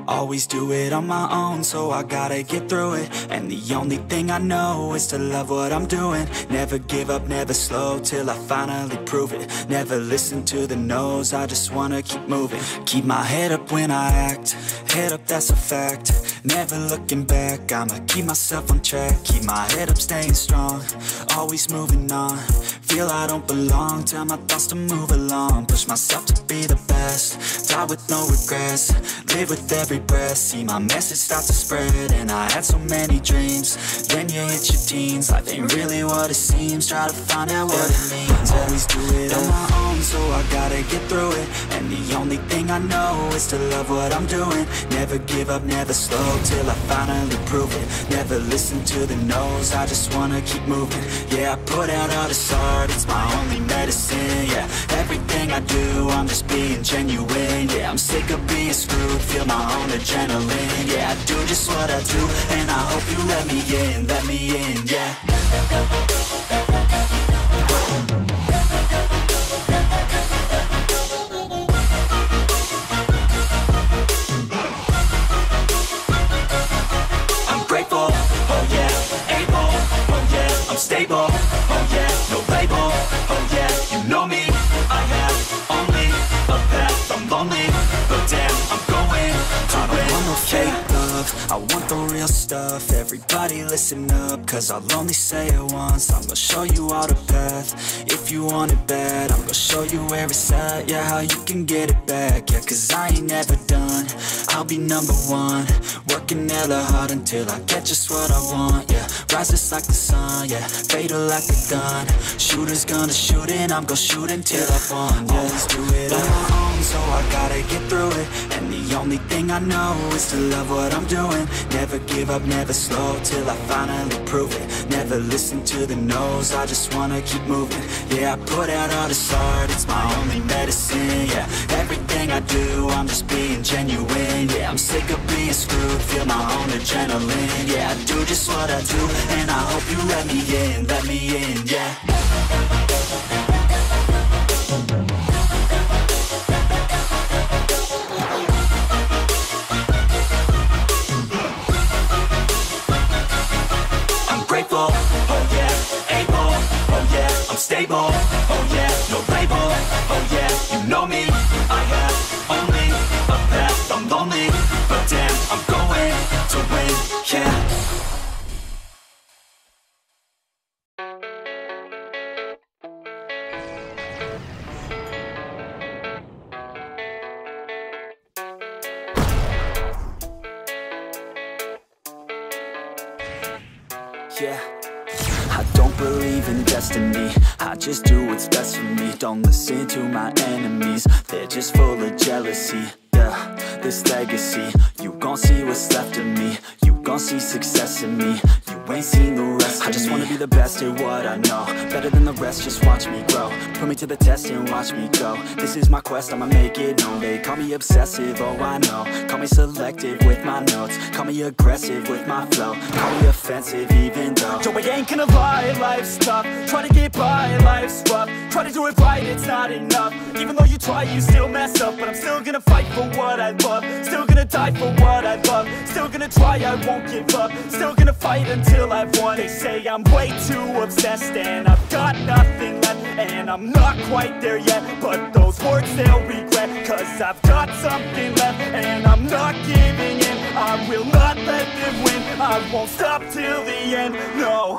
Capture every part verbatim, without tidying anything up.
Always do it on my own, so I gotta get through it. And the only thing I know is to love what I'm doing. Never give up, never slow, till I finally prove it. Never listen to the no's, I just wanna keep moving. Keep my head up when I act, head up, that's a fact. Never looking back, I'ma keep myself on track. Keep my head up, staying strong, always moving on. Feel I don't belong, tell my thoughts to move along. Push myself to be the best, die with no regrets. Live with every breath, see my message start to spread. And I had so many dreams, then you hit your teens. Life ain't really what it seems, try to find out what it means. Always do it on my own, so I gotta get through it. And the only thing I know is to love what I'm doing. Never give up, never slow, till I finally prove it. Never listen to the no's, I just wanna keep moving. Yeah, I put out all this art, it's my only medicine. Yeah, everything I do, I'm just being genuine. Yeah, I'm sick of being screwed, feel my own adrenaline. Yeah, I do just what I do, and I hope you let me in, let me in, yeah. I'm grateful, oh yeah, able, oh yeah, I'm stable, oh yeah, no label, oh yeah, you know me, I have only a path, I'm lonely, but damn, I'm going to I don't want no fake love, I want the real stuff. Everybody listen up, cause I'll only say it once. I'm gonna show you all the path, if you want it bad. I'm gonna show you where it's at, yeah, how you can get it back. Yeah, cause I ain't never done, I'll be number one. Working hella hard until I get just what I want, yeah. Rises like the sun, yeah, fatal like a gun. Shooters gonna shoot and I'm gonna shoot until I won, yeah. Always do it on my own, so I gotta get through it. And the only thing I know is to love what I'm doing. Never give up, never slow, till I finally prove it. Never listen to the no's, I just wanna keep moving. Yeah, I put out all this art, it's my only medicine. Yeah, everything I do, I'm just being genuine. Yeah, I'm sick of being screwed, feel my own adrenaline. Yeah, I do just what I do, and I hope you let me in, let me in, yeah. Oh yeah, able, oh yeah, I'm stable, oh yeah, no label, oh yeah, you know me, I have only a path, I'm lonely, but damn, I'm going to win, yeah. Yeah, I don't believe in destiny, I just do what's best for me. Don't listen to my enemies, they're just full of jealousy. Yeah, this legacy, you gon' see what's left of me. You gon' see success in me, you ain't seen the rest of me. I just wanna be the best at what I know, better than the rest, just watch me grow. Put me to the test and watch me go. This is my quest, I'ma make it known. They call me obsessive, oh I know. Call me selective with my notes, call me aggressive with my flow. Call me offensive even though Joe, I ain't gonna lie, life's tough. Try to get by, life's rough. Try to do it right, it's not enough. Even though you try, you still mess up. But I'm still gonna fight for what I love, still gonna die for what I love, still gonna try, I won't give up, still gonna fight until I've won. They say I'm way too obsessed and I've got nothing left, and I'm not quite there yet, but those words they'll regret, cause I've got something left and I'm not giving in. I will not let them win, I won't stop till the end, no.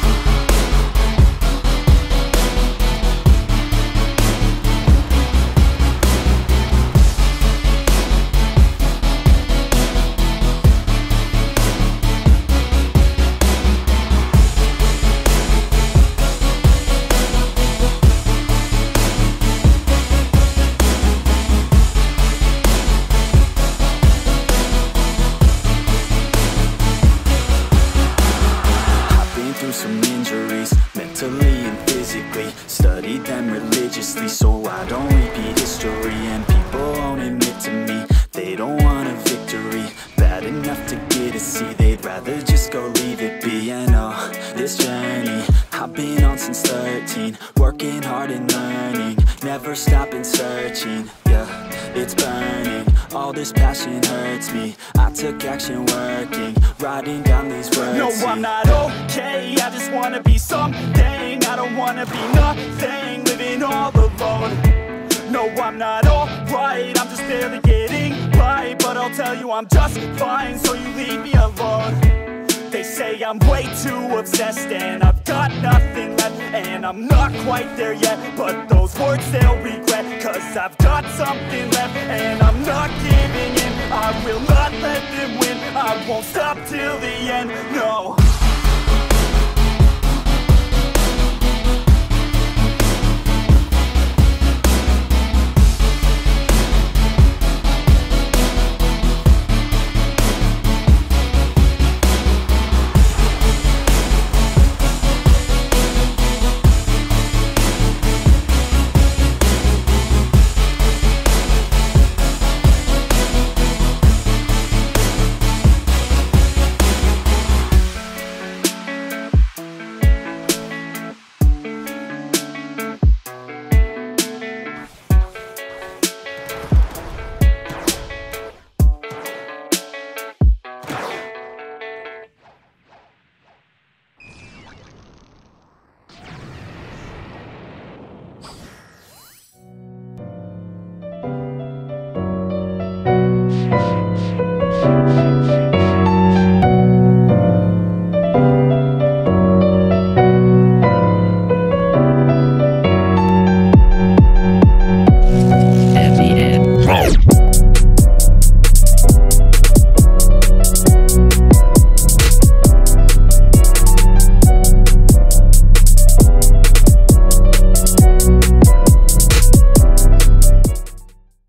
Studied them religiously so I don't repeat history. And people won't admit to me they don't want a victory. Bad enough to get a C, they'd rather just go leave it be. And oh, this journey I've been on since thirteen, working hard and learning, never stopping searching, yeah. it's burning. All this passion hurts me. I took action working, writing down these words. No, I'm not okay, I just wanna be something. I don't wanna be nothing, living all alone. No, I'm not alright, I'm just barely getting by. But I'll tell you I'm just fine, so you leave me alone. They say I'm way too obsessed and I've got nothing left, and I'm not quite there yet, but those words they'll regret. Cause I've got something left and I'm not giving in. I will not let them win, I won't stop till the end, no.